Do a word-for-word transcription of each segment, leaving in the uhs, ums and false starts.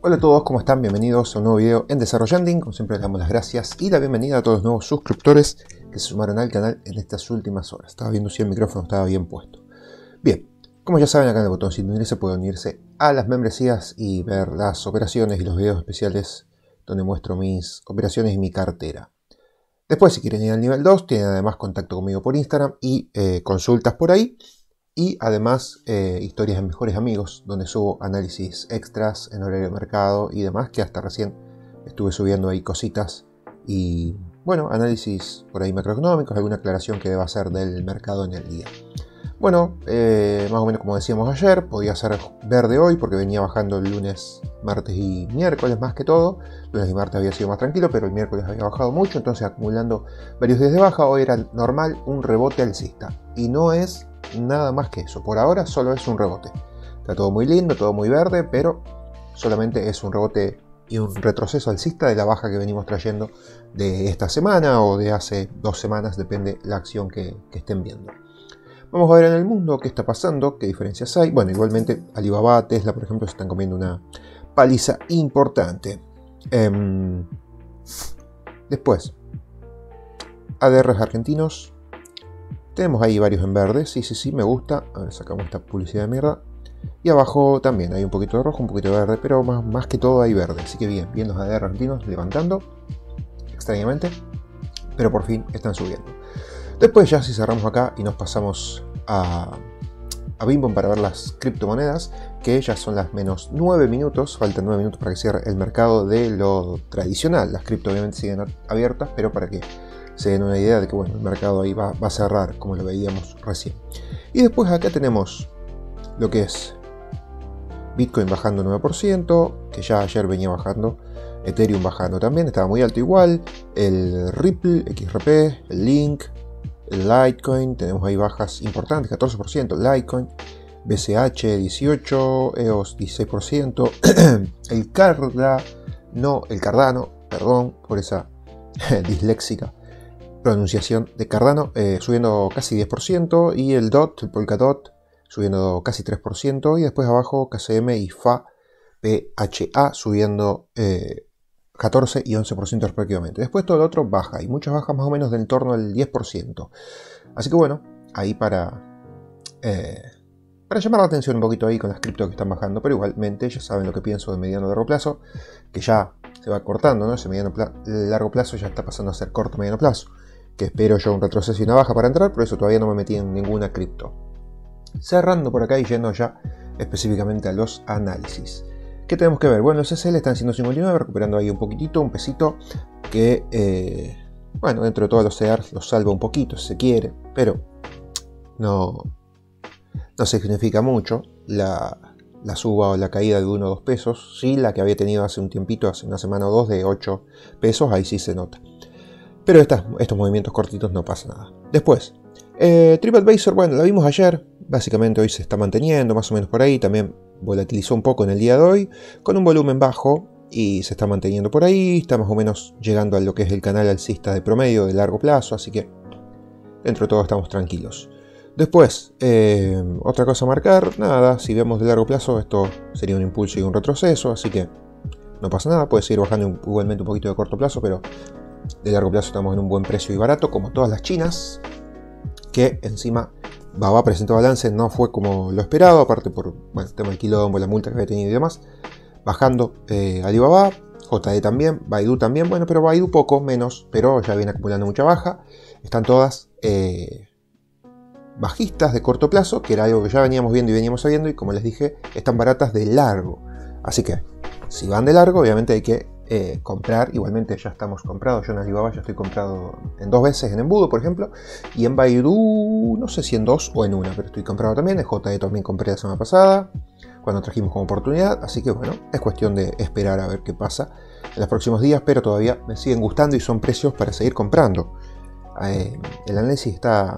Hola a todos, ¿cómo están? Bienvenidos a un nuevo video en Desarrollanding. Como siempre les damos las gracias y la bienvenida a todos los nuevos suscriptores que se sumaron al canal en estas últimas horas. Estaba viendo si el micrófono estaba bien puesto. Bien, como ya saben, acá en el botoncito de unirse pueden unirse a las membresías y ver las operaciones y los videos especiales donde muestro mis operaciones y mi cartera. Después, si quieren ir al nivel dos, tienen además contacto conmigo por Instagram y eh, consultas por ahí. Y además eh, historias de mejores amigos, donde subo análisis extras en horario de mercado y demás, que hasta recién estuve subiendo ahí cositas. Y bueno, análisis por ahí macroeconómicos, alguna aclaración que deba hacer del mercado en el día. Bueno, eh, más o menos como decíamos ayer, podía ser verde hoy porque venía bajando el lunes, martes y miércoles más que todo. Lunes y martes había sido más tranquilo, pero el miércoles había bajado mucho, entonces acumulando varios días de baja, hoy era normal un rebote alcista. Y no es nada más que eso, por ahora solo es un rebote. Está todo muy lindo, todo muy verde, pero solamente es un rebote y un retroceso alcista de la baja que venimos trayendo de esta semana o de hace dos semanas, depende la acción que, que estén viendo. Vamos a ver en el mundo qué está pasando, qué diferencias hay. Bueno, igualmente Alibaba, Tesla, por ejemplo, se están comiendo una paliza importante. Eh, después, A D Rs argentinos. Tenemos ahí varios en verde, sí, sí, sí, me gusta. A ver, sacamos esta publicidad de mierda. Y abajo también hay un poquito de rojo, un poquito de verde, pero más, más que todo hay verde. Así que bien, bien los A D R argentinos levantando, extrañamente, pero por fin están subiendo. Después ya si cerramos acá y nos pasamos a, a Binbom para ver las criptomonedas, que ya son las menos nueve minutos, faltan nueve minutos para que cierre el mercado de lo tradicional. Las cripto obviamente siguen abiertas, pero para que se den una idea de que bueno, el mercado ahí va, va a cerrar como lo veíamos recién. Y después acá tenemos lo que es Bitcoin bajando nueve por ciento, que ya ayer venía bajando, Ethereum bajando también, estaba muy alto igual, el Ripple, X R P, el Link, el Litecoin, tenemos ahí bajas importantes, catorce por ciento, Litecoin, B C H dieciocho por ciento, E O S dieciséis por ciento, el Cardano, no, el Cardano, perdón por esa disléxica pronunciación de Cardano, eh, subiendo casi diez por ciento, y el D O T, el Polkadot, subiendo casi tres por ciento, y después abajo K C M y F A P H A subiendo eh, catorce y once por ciento respectivamente. Después todo lo otro baja, y muchas bajas más o menos del entorno del diez por ciento. Así que bueno, ahí para, eh, para llamar la atención un poquito ahí con las criptos que están bajando, pero igualmente ya saben lo que pienso de mediano y largo plazo, que ya se va cortando, ¿no? Ese mediano pla largo plazo ya está pasando a ser corto mediano plazo, que espero yo un retroceso y una baja para entrar, por eso todavía no me metí en ninguna cripto. Cerrando por acá y yendo ya específicamente a los análisis. ¿Qué tenemos que ver? Bueno, el C C L está en ciento cincuenta y nueve, recuperando ahí un poquitito, un pesito, que, eh, bueno, dentro de todos los C E Rs los salva un poquito si se quiere, pero no, no significa mucho la, la suba o la caída de uno o dos pesos. Sí, la que había tenido hace un tiempito, hace una semana o dos, de ocho pesos, ahí sí se nota. Pero estas, estos movimientos cortitos no pasa nada. Después, eh, TripAdvisor, bueno, la vimos ayer, básicamente hoy se está manteniendo más o menos por ahí, también volatilizó un poco en el día de hoy, con un volumen bajo y se está manteniendo por ahí, está más o menos llegando a lo que es el canal alcista de promedio de largo plazo, así que dentro de todo estamos tranquilos. Después, eh, otra cosa a marcar, nada, si vemos de largo plazo esto sería un impulso y un retroceso, así que no pasa nada, puede seguir bajando igualmente un poquito de corto plazo, pero de largo plazo estamos en un buen precio y barato, como todas las chinas, que encima Baba presentó balance, no fue como lo esperado, aparte por bueno, el tema del quilombo, la multa que había tenido y demás, bajando eh, Alibaba, J D también, Baidu también, bueno, pero Baidu poco, menos, pero ya viene acumulando mucha baja, están todas eh, bajistas de corto plazo, que era algo que ya veníamos viendo y veníamos sabiendo, y como les dije, están baratas de largo, así que si van de largo, obviamente hay que Eh, comprar. Igualmente ya estamos comprados, yo en Alibaba ya estoy comprado en dos veces en embudo, por ejemplo, y en Baidu no sé si en dos o en una, pero estoy comprado también. En J D también compré la semana pasada cuando trajimos como oportunidad, así que bueno, es cuestión de esperar a ver qué pasa en los próximos días, pero todavía me siguen gustando y son precios para seguir comprando. Eh, el análisis está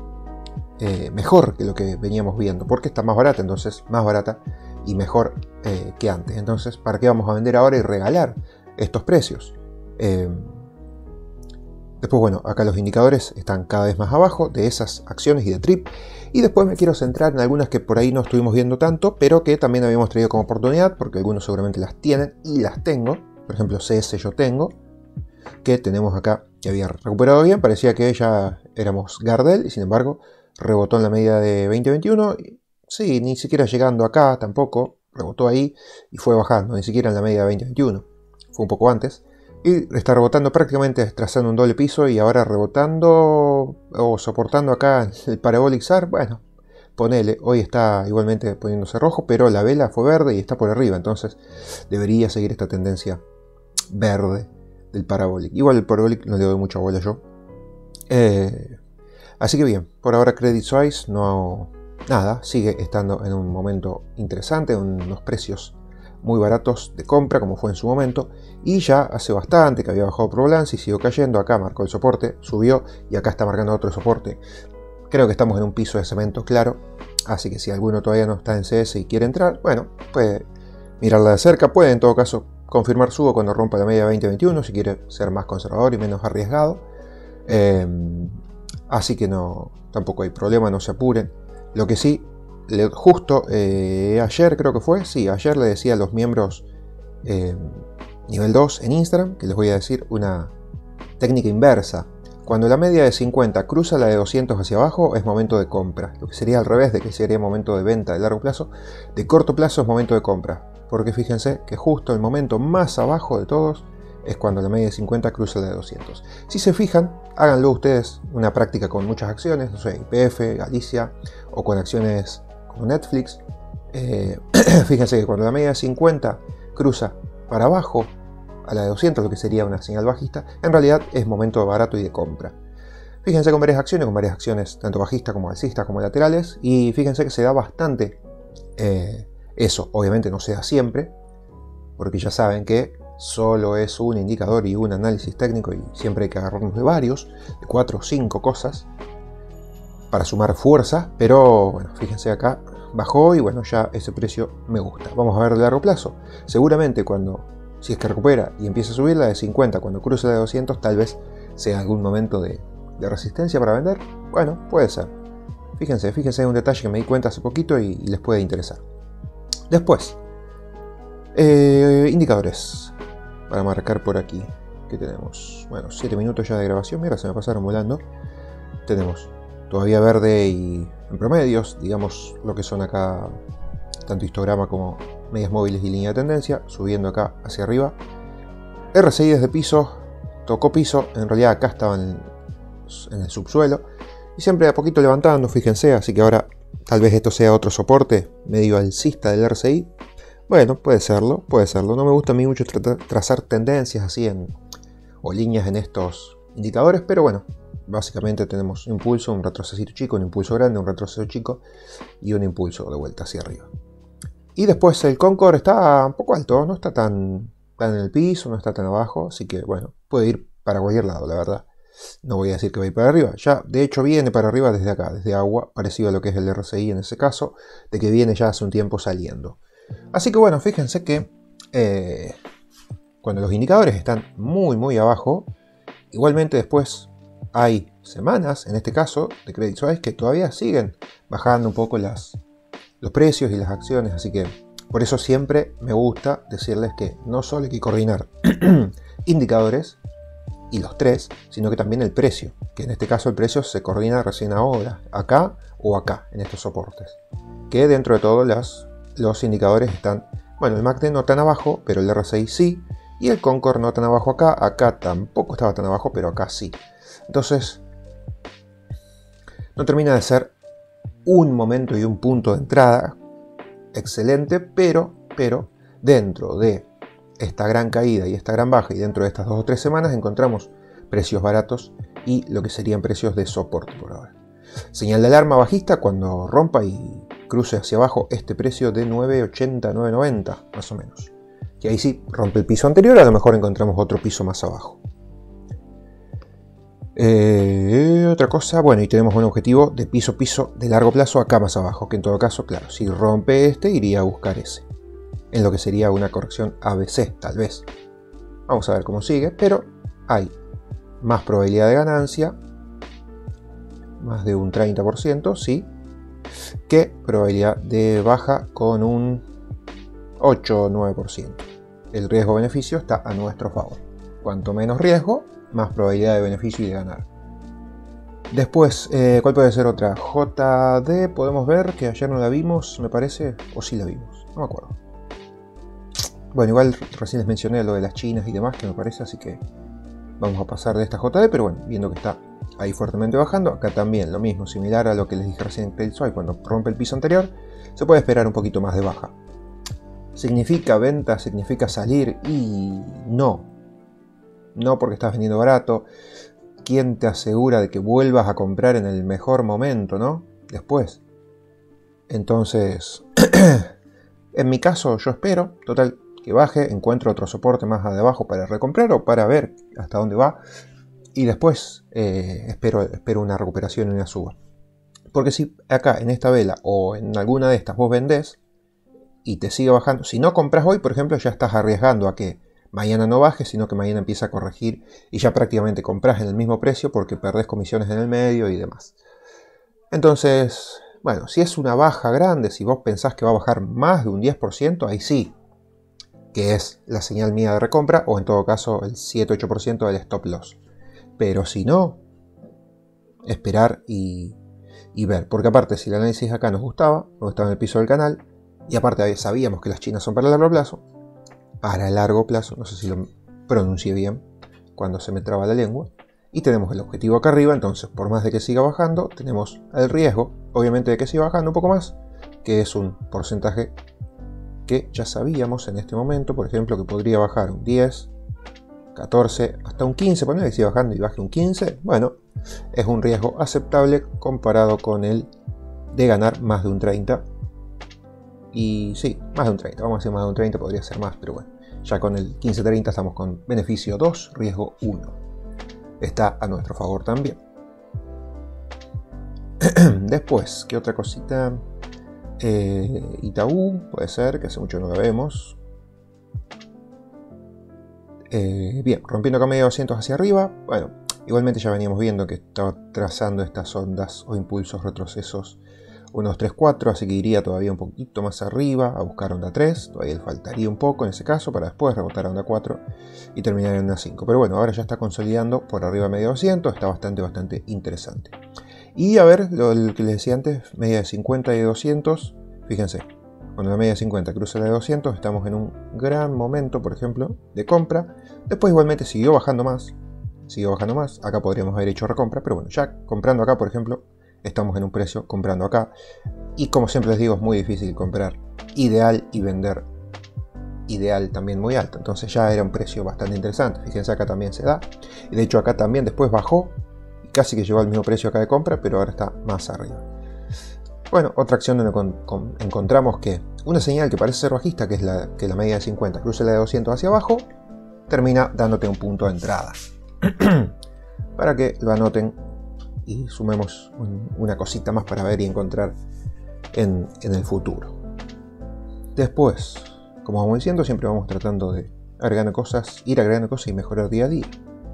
eh, mejor que lo que veníamos viendo, porque está más barata, entonces más barata y mejor eh, que antes. Entonces, ¿para qué vamos a vender ahora y regalar estos precios? Eh, Después, bueno, acá los indicadores están cada vez más abajo de esas acciones y de Trip. Y después me quiero centrar en algunas que por ahí no estuvimos viendo tanto, pero que también habíamos traído como oportunidad, porque algunos seguramente las tienen y las tengo. Por ejemplo, C S yo tengo, que tenemos acá, que había recuperado bien, parecía que ya éramos Gardel, y sin embargo rebotó en la media de veinte veintiuno. Sí, ni siquiera llegando acá tampoco, rebotó ahí y fue bajando, ni siquiera en la media de veinte veintiuno, fue un poco antes. Y está rebotando prácticamente trazando un doble piso y ahora rebotando o soportando acá el Parabolic S A R. Bueno, ponele, hoy está igualmente poniéndose rojo, pero la vela fue verde y está por arriba, entonces debería seguir esta tendencia verde del Parabolic. Igual el Parabolic no le doy mucha bola yo. Eh, así que bien, por ahora Credit Suisse no, nada, sigue estando en un momento interesante, unos precios muy baratos de compra como fue en su momento, y ya hace bastante que había bajado por balance y siguió cayendo. Acá marcó el soporte, subió y acá está marcando otro soporte. Creo que estamos en un piso de cemento claro, así que si alguno todavía no está en C S y quiere entrar, bueno, puede mirarla de cerca, puede en todo caso confirmar subo cuando rompa la media veinte veintiuno si quiere ser más conservador y menos arriesgado. Eh, así que no, tampoco hay problema, no se apuren. Lo que sí, le, justo eh, ayer creo que fue, sí, ayer le decía a los miembros eh, nivel dos en Instagram, que les voy a decir una técnica inversa. Cuando la media de cincuenta cruza la de doscientos hacia abajo es momento de compra. Lo que sería al revés de que sería momento de venta de largo plazo, de corto plazo es momento de compra. Porque fíjense que justo el momento más abajo de todos es cuando la media de cincuenta cruza la de doscientos. Si se fijan, háganlo ustedes una práctica con muchas acciones, no sé, Y P F, Galicia, o con acciones como Netflix. Eh, fíjense que cuando la media de cincuenta cruza para abajo a la de doscientos, lo que sería una señal bajista, en realidad es momento barato y de compra. Fíjense con varias acciones, con varias acciones tanto bajistas como alcistas como laterales, y fíjense que se da bastante eh, eso. Obviamente no se da siempre, porque ya saben que solo es un indicador y un análisis técnico y siempre hay que agarrarnos de varios, de cuatro o cinco cosas para sumar fuerza, pero bueno, fíjense acá bajó y bueno, ya ese precio me gusta. Vamos a ver de largo plazo. Seguramente cuando, si es que recupera y empieza a subir la de cincuenta, cuando cruce la de doscientos, tal vez sea algún momento de, de resistencia para vender. Bueno, puede ser. Fíjense, fíjense un detalle que me di cuenta hace poquito y, y les puede interesar. Después, eh, indicadores para marcar por aquí. ¿Qué tenemos? Bueno, siete minutos ya de grabación. Mira, se me pasaron volando. Tenemos todavía verde y en promedios, digamos lo que son acá tanto histograma como medias móviles y línea de tendencia, subiendo acá hacia arriba. R S I desde piso, tocó piso, en realidad acá estaban en, en el subsuelo y siempre de a poquito levantando, fíjense, así que ahora tal vez esto sea otro soporte medio alcista del R S I. Bueno, puede serlo, puede serlo. No me gusta a mí mucho tra trazar tendencias así en, o líneas en estos indicadores, pero bueno, básicamente tenemos un impulso, un retroceso chico, un impulso grande, un retroceso chico y un impulso de vuelta hacia arriba. Y después el Concord está un poco alto, no está tan, tan en el piso, no está tan abajo, así que bueno, puede ir para cualquier lado, la verdad. No voy a decir que va a ir para arriba, ya de hecho viene para arriba desde acá, desde agua, parecido a lo que es el R S I en ese caso, de que viene ya hace un tiempo saliendo. Así que bueno, fíjense que eh, cuando los indicadores están muy muy abajo, igualmente después hay semanas, en este caso de Credit Suisse, que todavía siguen bajando un poco las, los precios y las acciones, así que por eso siempre me gusta decirles que no solo hay que coordinar indicadores y los tres, sino que también el precio, que en este caso el precio se coordina recién ahora, acá o acá, en estos soportes, que dentro de todo las, los indicadores están, bueno, el M A C D no tan abajo, pero el R S I sí, y el Concord no tan abajo acá, acá tampoco estaba tan abajo, pero acá sí. Entonces, no termina de ser un momento y un punto de entrada excelente, pero, pero dentro de esta gran caída y esta gran baja y dentro de estas dos o tres semanas encontramos precios baratos y lo que serían precios de soporte por ahora. Señal de alarma bajista cuando rompa y cruce hacia abajo este precio de nueve ochenta, nueve noventa más o menos. Que ahí sí rompe el piso anterior, a lo mejor encontramos otro piso más abajo. Eh, otra cosa, bueno, y tenemos un objetivo de piso piso de largo plazo acá más abajo, que en todo caso, claro, si rompe este iría a buscar ese, en lo que sería una corrección A B C tal vez. Vamos a ver cómo sigue, pero hay más probabilidad de ganancia, más de un treinta por ciento, sí, que probabilidad de baja con un ocho o nueve por ciento. El riesgo-beneficio está a nuestro favor. Cuanto menos riesgo, más probabilidad de beneficio y de ganar. Después, eh, ¿cuál puede ser otra? J D, podemos ver que ayer no la vimos, me parece, o sí la vimos, no me acuerdo. Bueno, igual recién les mencioné lo de las chinas y demás, que me parece, así que vamos a pasar de esta J D, pero bueno, viendo que está ahí fuertemente bajando, acá también lo mismo, similar a lo que les dije recién en Credit Suisse, cuando rompe el piso anterior, se puede esperar un poquito más de baja. ¿Significa venta? ¿Significa salir? Y no. No porque estás vendiendo barato. ¿Quién te asegura de que vuelvas a comprar en el mejor momento, no? Después. Entonces, en mi caso yo espero, total, que baje, encuentro otro soporte más abajo para recomprar o para ver hasta dónde va. Y después eh, espero, espero una recuperación y una suba. Porque si acá en esta vela o en alguna de estas vos vendés y te sigue bajando, si no compras hoy, por ejemplo, ya estás arriesgando a que mañana no baje, sino que mañana empieza a corregir y ya prácticamente compras en el mismo precio porque perdés comisiones en el medio y demás. Entonces, bueno, si es una baja grande, si vos pensás que va a bajar más de un diez por ciento, ahí sí, que es la señal mía de recompra o en todo caso el siete ocho por ciento del stop loss. Pero si no, esperar y, y ver. Porque aparte, si el análisis acá nos gustaba, nos gustaba en el piso del canal, y aparte sabíamos que las chinas son para largo plazo, para largo plazo, no sé si lo pronuncié bien cuando se me traba la lengua, y tenemos el objetivo acá arriba, entonces por más de que siga bajando, tenemos el riesgo, obviamente, de que siga bajando un poco más, que es un porcentaje que ya sabíamos en este momento, por ejemplo, que podría bajar un diez, catorce, hasta un quince, ponele que siga bajando y baje un quince, bueno, es un riesgo aceptable comparado con el de ganar más de un treinta. Y sí, más de un treinta, vamos a decir más de un treinta, podría ser más, pero bueno, ya con el quince treinta estamos con beneficio dos, riesgo uno. Está a nuestro favor también. Después, ¿qué otra cosita? Eh, Itaú, puede ser, que hace mucho no la vemos. Eh, bien, rompiendo acá medio doscientos hacia arriba. Bueno, igualmente ya veníamos viendo que estaba trazando estas ondas o impulsos, retrocesos uno, dos, tres, cuatro, así que iría todavía un poquito más arriba a buscar onda tres, todavía le faltaría un poco en ese caso para después rebotar a onda cuatro y terminar en onda cinco, pero bueno, ahora ya está consolidando por arriba de media doscientos, está bastante bastante interesante. Y a ver, lo que les decía antes, media de cincuenta y de doscientos, fíjense, cuando la media de cincuenta cruza la de doscientos estamos en un gran momento, por ejemplo, de compra, después igualmente siguió bajando más, siguió bajando más, acá podríamos haber hecho recompra, pero bueno, ya comprando acá, por ejemplo, estamos en un precio comprando acá. Y como siempre les digo, es muy difícil comprar ideal y vender ideal también muy alto. Entonces ya era un precio bastante interesante. Fíjense, acá también se da. Y de hecho acá también después bajó. Y casi que llegó al mismo precio acá de compra, pero ahora está más arriba. Bueno, otra acción donde con, con, encontramos que una señal que parece ser bajista, que es la, que la media de cincuenta cruce la de doscientos hacia abajo, termina dándote un punto de entrada. Para que lo anoten y sumemos un, una cosita más para ver y encontrar en, en el futuro. Después, como vamos diciendo, siempre vamos tratando de agregar cosas, ir agregando cosas y mejorar día a día.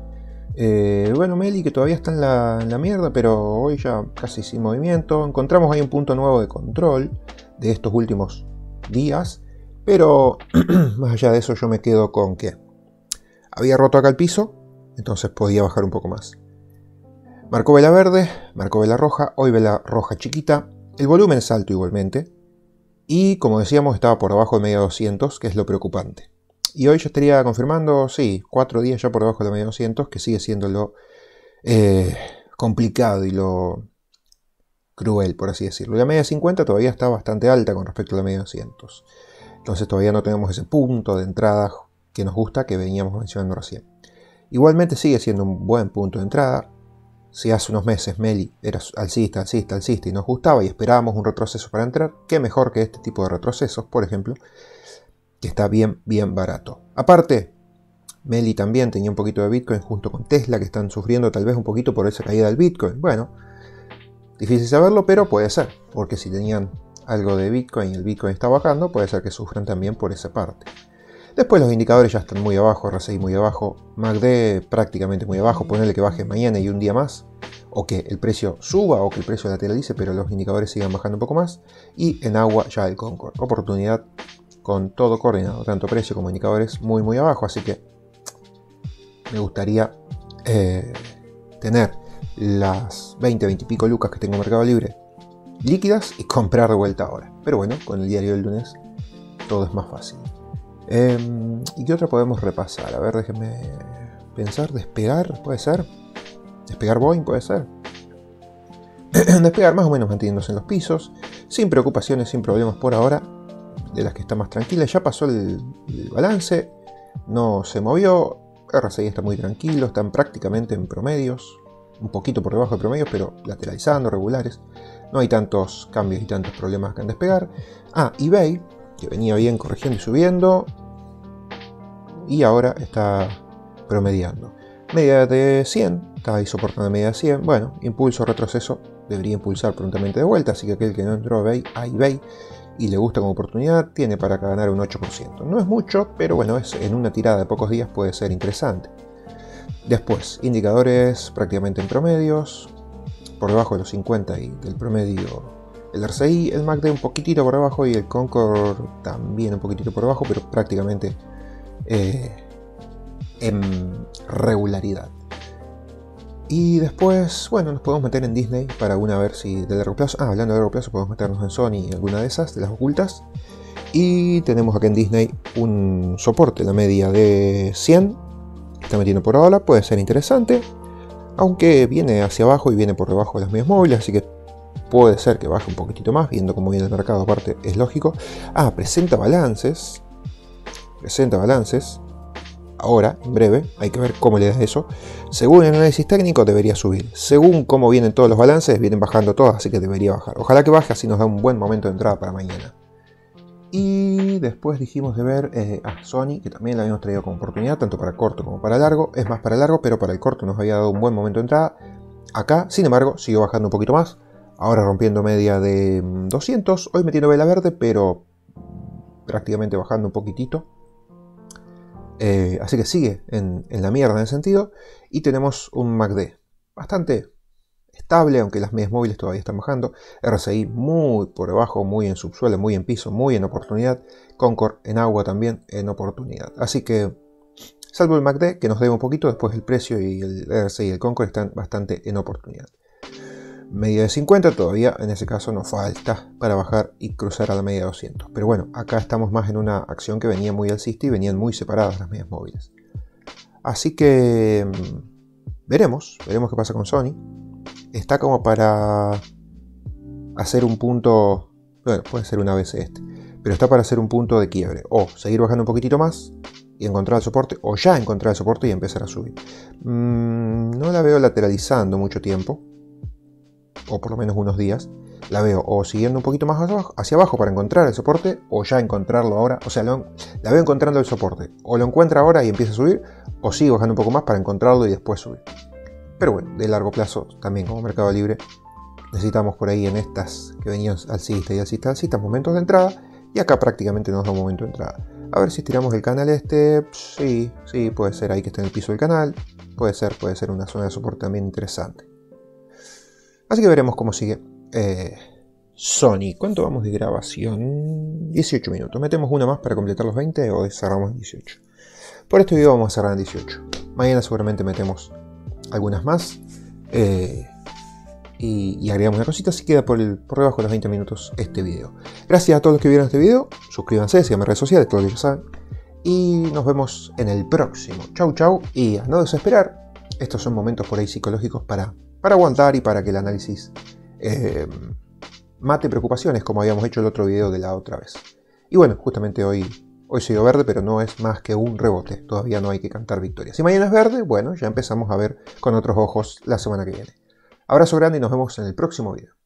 Eh, bueno, Meli, que todavía está en la, en la mierda, pero hoy ya casi sin movimiento. Encontramos ahí un punto nuevo de control de estos últimos días, pero más allá de eso yo me quedo con que había roto acá el piso, entonces podía bajar un poco más. Marcó vela verde, marcó vela roja, hoy vela roja chiquita, el volumen es alto igualmente, y como decíamos estaba por debajo de media doscientos, que es lo preocupante. Y hoy yo estaría confirmando, sí, cuatro días ya por debajo de la media doscientos, que sigue siendo lo eh, complicado y lo cruel, por así decirlo. La media cincuenta todavía está bastante alta con respecto a la media doscientos, entonces todavía no tenemos ese punto de entrada que nos gusta, que veníamos mencionando recién. Igualmente sigue siendo un buen punto de entrada. Si hace unos meses Meli era alcista, alcista, alcista y nos gustaba y esperábamos un retroceso para entrar, qué mejor que este tipo de retrocesos, por ejemplo, que está bien, bien barato. Aparte, Meli también tenía un poquito de Bitcoin junto con Tesla, que están sufriendo tal vez un poquito por esa caída del Bitcoin. Bueno, difícil saberlo, pero puede ser, porque si tenían algo de Bitcoin y el Bitcoin está bajando, puede ser que sufran también por esa parte. Después los indicadores ya están muy abajo, R S I muy abajo, M A C D prácticamente muy abajo, ponerle que baje mañana y un día más, o que el precio suba o que el precio lateralice, pero los indicadores sigan bajando un poco más. Y en agua ya el Concord, oportunidad con todo coordinado, tanto precio como indicadores muy muy abajo, así que me gustaría eh, tener las veinte, veinte y pico lucas que tengo en Mercado Libre líquidas y comprar de vuelta ahora. Pero bueno, con el diario del lunes todo es más fácil. Eh, ¿Y qué otra podemos repasar? A ver, déjenme pensar. Despegar, puede ser. Despegar Boeing, puede ser. Despegar más o menos manteniéndose en los pisos, sin preocupaciones, sin problemas por ahora, de las que está más tranquila. Ya pasó el, el balance, no se movió. R S I está muy tranquilo, están prácticamente en promedios, un poquito por debajo de promedios, pero lateralizando, regulares. No hay tantos cambios y tantos problemas que en despegar. Ah, eBay, que venía bien corrigiendo y subiendo, y ahora está promediando. Media de cien, está ahí soportando media de cien. Bueno, impulso, retroceso, debería impulsar prontamente de vuelta, así que aquel que no entró a eBay, a eBay y le gusta como oportunidad, tiene para ganar un ocho por ciento. No es mucho, pero bueno, es, en una tirada de pocos días puede ser interesante. Después, indicadores prácticamente en promedios, por debajo de los cincuenta y del promedio el R S I, el M A C D un poquitito por debajo y el Concord también un poquitito por debajo, pero prácticamente eh, en regularidad. Y después, bueno, nos podemos meter en Disney para una ver si de largo plazo. Ah, hablando de largo plazo, podemos meternos en Sony y alguna de esas, de las ocultas. Y tenemos acá en Disney un soporte, la media de cien. Está metiendo por ahora, puede ser interesante. Aunque viene hacia abajo y viene por debajo de las medias móviles, así que puede ser que baje un poquitito más, viendo cómo viene el mercado, aparte es lógico. Ah, presenta balances. Presenta balances. Ahora, en breve, hay que ver cómo le da eso. Según el análisis técnico, debería subir. Según cómo vienen todos los balances, vienen bajando todas, así que debería bajar. Ojalá que baje, así nos da un buen momento de entrada para mañana. Y después dijimos de ver eh, a Sony, que también la habíamos traído como oportunidad, tanto para corto como para largo. Es más para largo, pero para el corto nos había dado un buen momento de entrada. Acá, sin embargo, siguió bajando un poquito más. Ahora rompiendo media de doscientos. Hoy metiendo vela verde, pero prácticamente bajando un poquitito. Eh, así que sigue en, en la mierda en ese sentido. Y tenemos un M A C D bastante estable, aunque las medias móviles todavía están bajando. R S I muy por debajo, muy en subsuelo, muy en piso, muy en oportunidad. Concord en agua también en oportunidad. Así que, salvo el M A C D, que nos debe un poquito, después el precio y el R S I y el Concord están bastante en oportunidad. Media de cincuenta todavía, en ese caso nos falta para bajar y cruzar a la media de doscientos. Pero bueno, acá estamos más en una acción que venía muy alcista y venían muy separadas las medias móviles. Así que veremos, veremos qué pasa con Sony. Está como para hacer un punto, bueno, puede ser una vez este, pero está para hacer un punto de quiebre. O seguir bajando un poquitito más y encontrar el soporte, o ya encontrar el soporte y empezar a subir. Mm, no la veo lateralizando mucho tiempo, o por lo menos unos días. La veo o siguiendo un poquito más hacia abajo, hacia abajo para encontrar el soporte, o ya encontrarlo ahora. O sea, lo, la veo encontrando el soporte. O lo encuentra ahora y empieza a subir, o sigue bajando un poco más para encontrarlo y después subir. Pero bueno, de largo plazo, también como Mercado Libre, necesitamos por ahí en estas que venían alcista y alcista, alcista, momentos de entrada. Y acá prácticamente nos da un momento de entrada. A ver si estiramos el canal este. Sí, sí, puede ser ahí que esté en el piso del canal. Puede ser, puede ser una zona de soporte también interesante. Así que veremos cómo sigue eh, Sony. ¿Cuánto vamos de grabación? dieciocho minutos. ¿Metemos una más para completar los veinte o cerramos en dieciocho? Por este video vamos a cerrar en dieciocho. Mañana seguramente metemos algunas más. Eh, y, y agregamos una cosita. Así queda por, el, por debajo de los veinte minutos este video. Gracias a todos los que vieron este video. Suscríbanse, síganme en redes sociales, todos los que saben. Y nos vemos en el próximo. Chau, chau. Y a no desesperar. Estos son momentos por ahí psicológicos para... para aguantar y para que el análisis eh, mate preocupaciones, como habíamos hecho el otro video de la otra vez. Y bueno, justamente hoy, hoy sigo verde, pero no es más que un rebote. Todavía no hay que cantar victoria. Si mañana es verde, bueno, ya empezamos a ver con otros ojos la semana que viene. Abrazo grande y nos vemos en el próximo video.